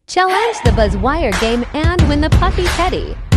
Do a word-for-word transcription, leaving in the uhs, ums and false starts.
Challenge the Buzz Wire game and win the Puffy Teddy.